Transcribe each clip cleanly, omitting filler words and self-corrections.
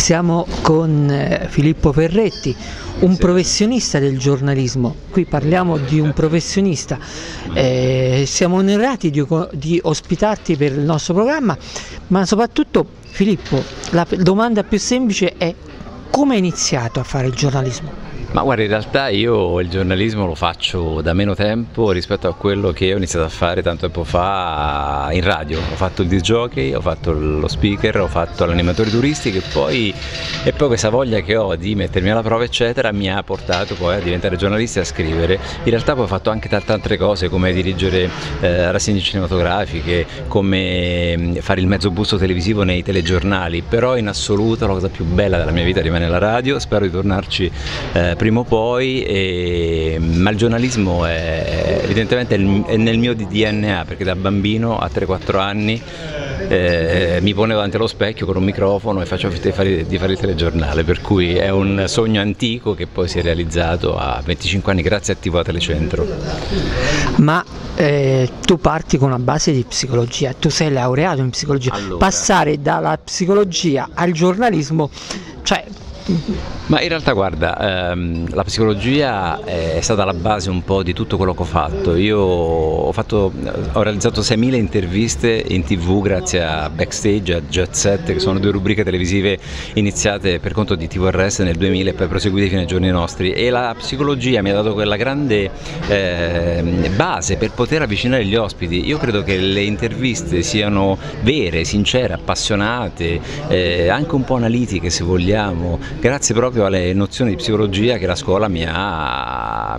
Siamo con Filippo Ferretti, un professionista del giornalismo. Qui parliamo di un professionista. Siamo onorati di ospitarti per il nostro programma, ma soprattutto, Filippo, la domanda più semplice è: come hai iniziato a fare il giornalismo? Ma guarda, in realtà io il giornalismo lo faccio da meno tempo rispetto a quello che ho iniziato a fare tanto tempo fa in radio. Ho fatto il disc jockey, ho fatto lo speaker, ho fatto l'animatore turistico e poi questa voglia che ho di mettermi alla prova eccetera mi ha portato poi a diventare giornalista e a scrivere. In realtà poi ho fatto anche tante altre cose, come dirigere rassegne cinematografiche, come fare il mezzo busto televisivo nei telegiornali, però in assoluto la cosa più bella della mia vita rimane la radio. Spero di tornarci prima o poi, ma il giornalismo evidentemente è nel mio DNA, perché da bambino a 3-4 anni mi ponevo davanti allo specchio con un microfono e facevo finta di fare il telegiornale, per cui è un sogno antico che poi si è realizzato a 25 anni grazie a TV Telecentro. Ma tu parti con una base di psicologia, tu sei laureato in psicologia, allora, passare dalla psicologia al giornalismo, cioè... Ma in realtà guarda, la psicologia è stata la base un po' di tutto quello che ho fatto. Io ho realizzato 6.000 interviste in TV grazie a Backstage, a Jet Set, che sono 2 rubriche televisive iniziate per conto di TVRS nel 2000 e poi proseguite fino ai giorni nostri, e la psicologia mi ha dato quella grande base per poter avvicinare gli ospiti. Io credo che le interviste siano vere, sincere, appassionate, anche un po' analitiche se vogliamo, grazie proprio alle nozioni di psicologia che la scuola mi ha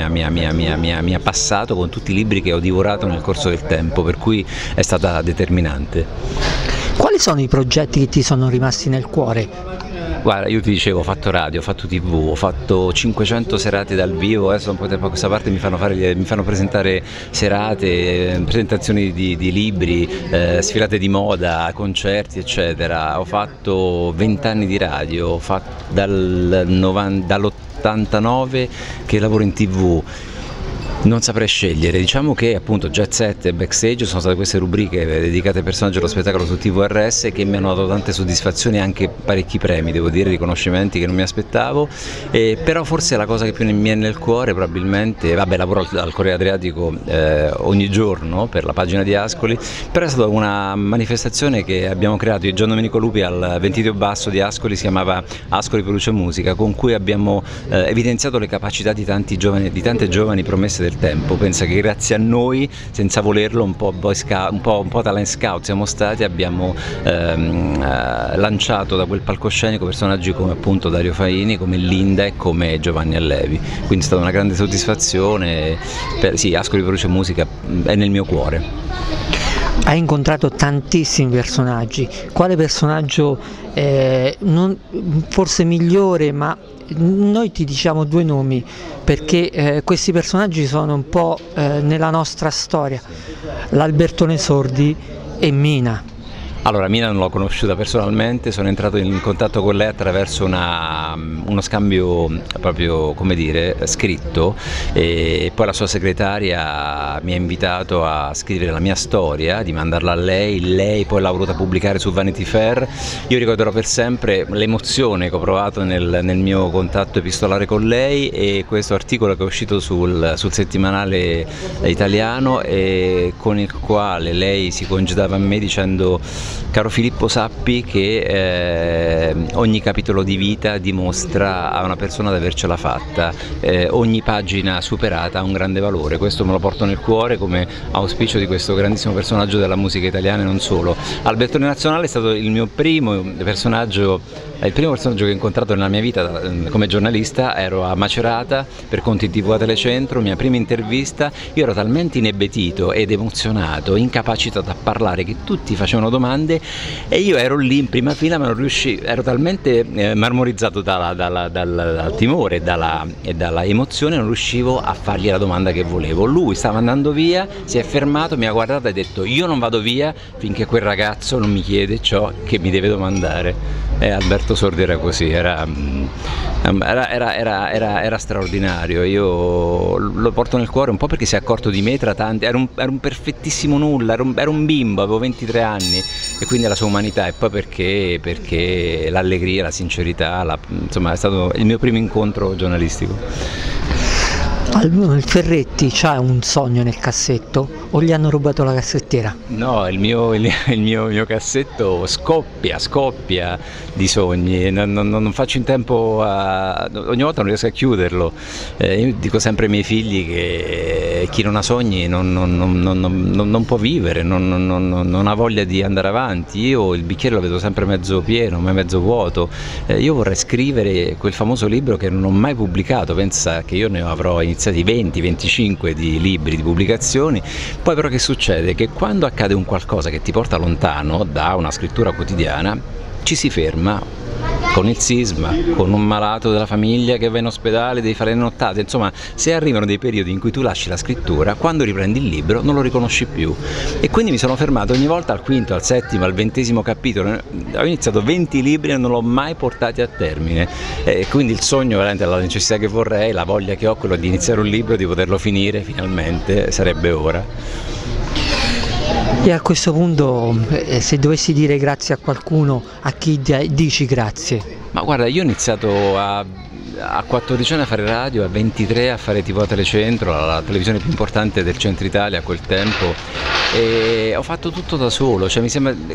passato con tutti i libri che ho divorato nel corso del tempo, per cui è stata determinante. Quali sono i progetti che ti sono rimasti nel cuore? Guarda, io ti dicevo, ho fatto radio, ho fatto TV, ho fatto 500 serate dal vivo, adesso da un po' di tempo a questa parte mi fanno presentare serate, presentazioni di libri, sfilate di moda, concerti eccetera. Ho fatto 20 anni di radio, ho fatto dall'89 che lavoro in TV. Non saprei scegliere, diciamo che appunto Jet Set e Backstage sono state queste rubriche dedicate ai personaggi dello spettacolo su TVRS che mi hanno dato tante soddisfazioni e anche parecchi premi, devo dire, riconoscimenti che non mi aspettavo, però forse la cosa che più mi è nel cuore probabilmente, vabbè, lavoro al Corriere Adriatico ogni giorno per la pagina di Ascoli, però è stata una manifestazione che abbiamo creato io e Gian Domenico Lupi al Ventideo Basso di Ascoli, si chiamava Ascoli Produce Musica, con cui abbiamo evidenziato le capacità di tante giovani promesse del tempo. Pensa che grazie a noi, senza volerlo, un po' talent scout siamo stati, abbiamo lanciato da quel palcoscenico personaggi come appunto Dario Faini, come Linda e come Giovanni Allevi, quindi è stata una grande soddisfazione. Sì, Ascoli Produce Musica è nel mio cuore. Hai incontrato tantissimi personaggi, quale personaggio forse migliore, ma noi ti diciamo 2 nomi perché questi personaggi sono un po' nella nostra storia, l'Albertone Sordi e Mina. Allora, Mina non l'ho conosciuta personalmente, sono entrato in contatto con lei attraverso uno scambio proprio, come dire, scritto, e poi la sua segretaria mi ha invitato a scrivere la mia storia, di mandarla a lei poi l'ha voluta pubblicare su Vanity Fair. Io ricorderò per sempre l'emozione che ho provato nel mio contatto epistolare con lei, e questo articolo che è uscito sul settimanale italiano e con il quale lei si congedava a me dicendo: caro Filippo, sappi che ogni capitolo di vita dimostra a una persona di avercela fatta, ogni pagina superata ha un grande valore. Questo me lo porto nel cuore come auspicio di questo grandissimo personaggio della musica italiana e non solo. Albertone Nazionale è stato il mio primo personaggio, il primo personaggio che ho incontrato nella mia vita come giornalista. Ero a Macerata per conti di TV Telecentro, mia prima intervista. Io ero talmente inebetito ed emozionato, incapacitato a parlare, che tutti facevano domande e io ero lì in prima fila, ma non riuscivo, ero talmente marmorizzato dal timore e dalla emozione, non riuscivo a fargli la domanda che volevo. Lui stava andando via, si è fermato, mi ha guardato e ha detto: io non vado via finché quel ragazzo non mi chiede ciò che mi deve domandare. Alberto Sordi era così, era straordinario. Io lo porto nel cuore un po' perché si è accorto di me tra tanti, ero un perfettissimo nulla, ero un bimbo, avevo 23 anni, e quindi la sua umanità, e poi perché l'allegria, la sincerità, insomma è stato il mio primo incontro giornalistico. Il Ferretti c'ha un sogno nel cassetto o gli hanno rubato la cassettiera? No, il mio cassetto scoppia di sogni, non faccio in tempo ogni volta non riesco a chiuderlo. Io dico sempre ai miei figli che chi non ha sogni non può vivere, non ha voglia di andare avanti. Io il bicchiere lo vedo sempre mezzo pieno, mai mezzo vuoto. Io vorrei scrivere quel famoso libro che non ho mai pubblicato, pensa che io ne avrò iniziati 20-25 di libri, di pubblicazioni. Poi però che succede? Che quando accade un qualcosa che ti porta lontano da una scrittura quotidiana, ci si ferma con il sisma, con un malato della famiglia che va in ospedale, devi fare le nottate, insomma, se arrivano dei periodi in cui tu lasci la scrittura, quando riprendi il libro non lo riconosci più. E quindi mi sono fermato ogni volta al quinto, al settimo, al 20° capitolo. Ho iniziato 20 libri e non l'ho mai portati a termine. Quindi il sogno, veramente la necessità che vorrei, la voglia che ho, quello di iniziare un libro, di poterlo finire finalmente, sarebbe ora. E a questo punto, se dovessi dire grazie a qualcuno, a chi dici grazie? Ma guarda, io ho iniziato a 14 anni a fare radio, a 23 a fare TV a Telecentro, la televisione più importante del centro Italia a quel tempo, e ho fatto tutto da solo, cioè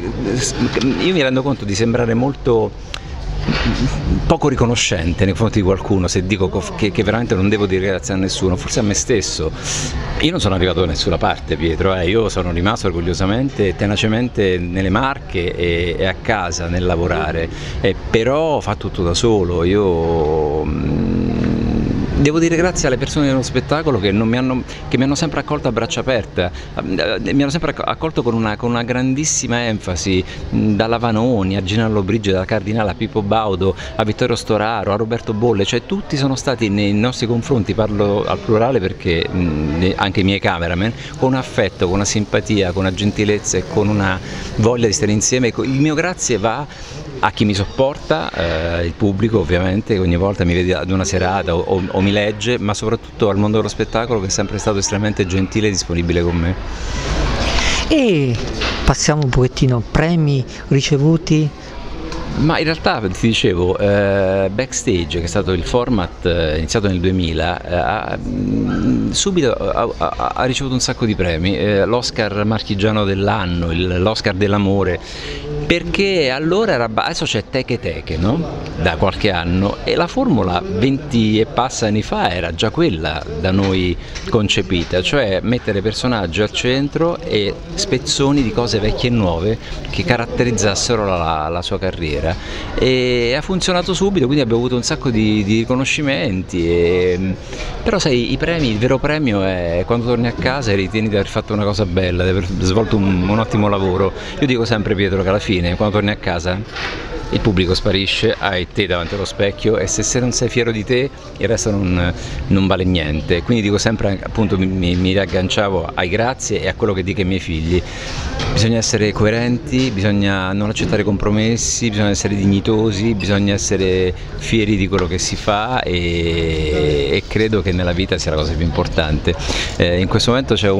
io mi rendo conto di sembrare molto poco riconoscente nei confronti di qualcuno se dico che veramente non devo dire grazie a nessuno, forse a me stesso. Io non sono arrivato da nessuna parte, Pietro, io sono rimasto orgogliosamente e tenacemente nelle Marche e a casa nel lavorare, però ho fatto tutto da solo. Devo dire grazie alle persone dello spettacolo che mi hanno sempre accolto a braccia aperte, mi hanno sempre accolto con una grandissima enfasi, dalla Vanoni a Gina Lollobrigida, da Cardinale a Pippo Baudo, a Vittorio Storaro, a Roberto Bolle, cioè tutti sono stati nei nostri confronti, parlo al plurale perché anche i miei cameraman, con affetto, con una simpatia, con una gentilezza e con una voglia di stare insieme. Il mio grazie va a chi mi sopporta, il pubblico ovviamente, che ogni volta mi vede ad una serata o mi legge, ma soprattutto al mondo dello spettacolo, che è sempre stato estremamente gentile e disponibile con me. E passiamo un pochettino, premi ricevuti? Ma in realtà ti dicevo, Backstage, che è stato il format iniziato nel 2000, subito ha ricevuto un sacco di premi, l'Oscar marchigiano dell'anno, l'Oscar dell'amore, perché allora adesso c'è Teche, no? Da qualche anno, e la formula 20 e passa anni fa era già quella da noi concepita, cioè mettere personaggi al centro e spezzoni di cose vecchie e nuove che caratterizzassero la sua carriera. E ha funzionato subito, quindi abbiamo avuto un sacco di riconoscimenti, però sai, il vero premio è quando torni a casa e ritieni di aver fatto una cosa bella, di aver svolto un ottimo lavoro. Io dico sempre, Pietro, che alla fine quando torni a casa il pubblico sparisce, hai te davanti allo specchio, e se non sei fiero di te il resto non vale niente. Quindi dico sempre, appunto, mi riagganciavo ai grazie e a quello che dico ai miei figli: bisogna essere coerenti, bisogna non accettare compromessi, bisogna essere dignitosi, bisogna essere fieri di quello che si fa, e credo che nella vita sia la cosa più importante. In questo momento c'è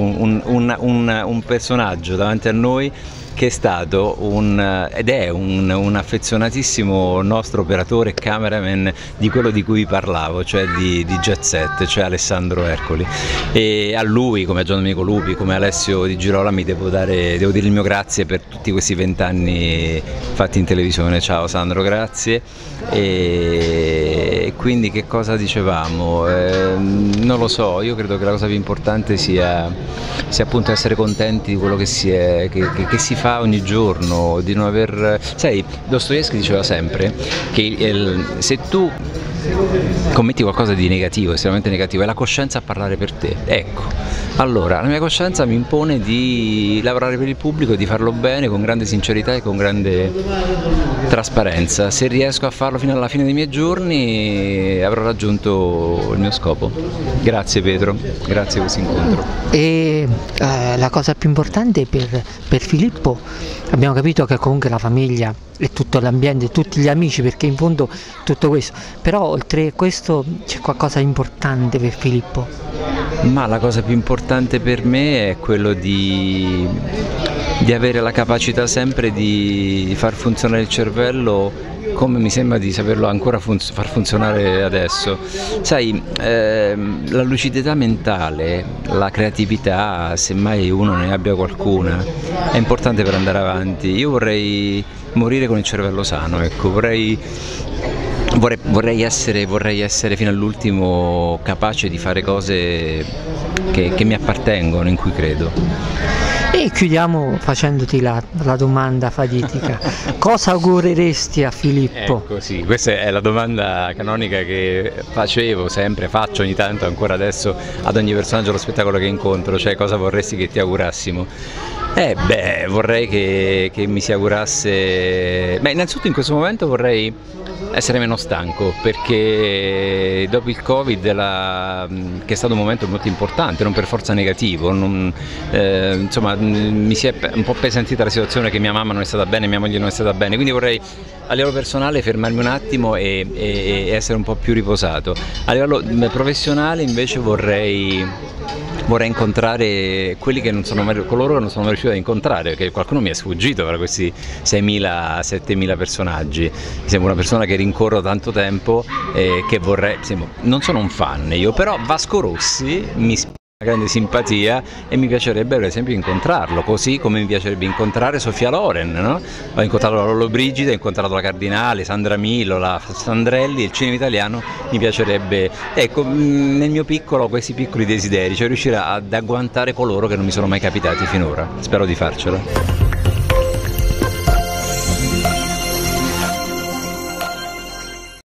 un personaggio davanti a noi che è stato ed è un affezionatissimo nostro operatore e cameraman di quello di cui parlavo, cioè di Jet Set, cioè Alessandro Ercoli, e a lui, come a Gian Domenico Lupi, come a Alessio Di Girolamo, devo dire il mio grazie per tutti questi 20 anni fatti in televisione. Ciao Sandro, grazie. E quindi che cosa dicevamo? Non lo so, io credo che la cosa più importante sia appunto essere contenti di quello che si fa ogni giorno, di non aver... Sai, Dostoevskij diceva sempre che se tu commetti qualcosa di negativo, estremamente negativo, è la coscienza a parlare per te. Ecco, allora la mia coscienza mi impone di lavorare per il pubblico e di farlo bene, con grande sincerità e con grande trasparenza. Se riesco a farlo fino alla fine dei miei giorni avrò raggiunto il mio scopo. Grazie Pietro, grazie per questo incontro. E la cosa più importante per Filippo, abbiamo capito che comunque la famiglia e tutto l'ambiente, tutti gli amici, perché in fondo tutto questo, però oltre a questo c'è qualcosa di importante per Filippo? Ma la cosa più importante per me è quello di avere la capacità sempre di far funzionare il cervello come mi sembra di saperlo ancora far funzionare adesso. Sai, la lucidità mentale, la creatività, se mai uno ne abbia qualcuna, è importante per andare avanti. Io vorrei morire con il cervello sano, ecco, vorrei essere fino all'ultimo capace di fare cose che mi appartengono, in cui credo. E chiudiamo facendoti la domanda fatidica. Cosa augureresti a Filippo? Ecco, sì, questa è la domanda canonica che facevo sempre, faccio ogni tanto, ancora adesso, ad ogni personaggio dello spettacolo che incontro, cioè cosa vorresti che ti augurassimo? Vorrei che mi si augurasse. Innanzitutto in questo momento vorrei essere meno stanco, perché dopo il Covid, che è stato un momento molto importante, non per forza negativo, insomma mi si è un po' appesantita la situazione, che mia mamma non è stata bene, mia moglie non è stata bene, quindi vorrei a livello personale fermarmi un attimo e essere un po' più riposato. A livello professionale invece vorrei incontrare quelli che non sono mai, coloro che non sono mai riuscito ad incontrare, perché qualcuno mi è sfuggito tra questi 6.000-7.000 personaggi. Mi sembra una persona che rincorro tanto tempo e che vorrei, non sono un fan io, però Vasco Rossi mi ispira una grande simpatia e mi piacerebbe per esempio incontrarlo, così come mi piacerebbe incontrare Sofia Loren, no? Ho incontrato la Lollobrigida, ho incontrato la Cardinale, Sandra Milo, la Sandrelli, il cinema italiano mi piacerebbe, ecco, nel mio piccolo, questi piccoli desideri, cioè riuscire ad agguantare coloro che non mi sono mai capitati finora. Spero di farcela.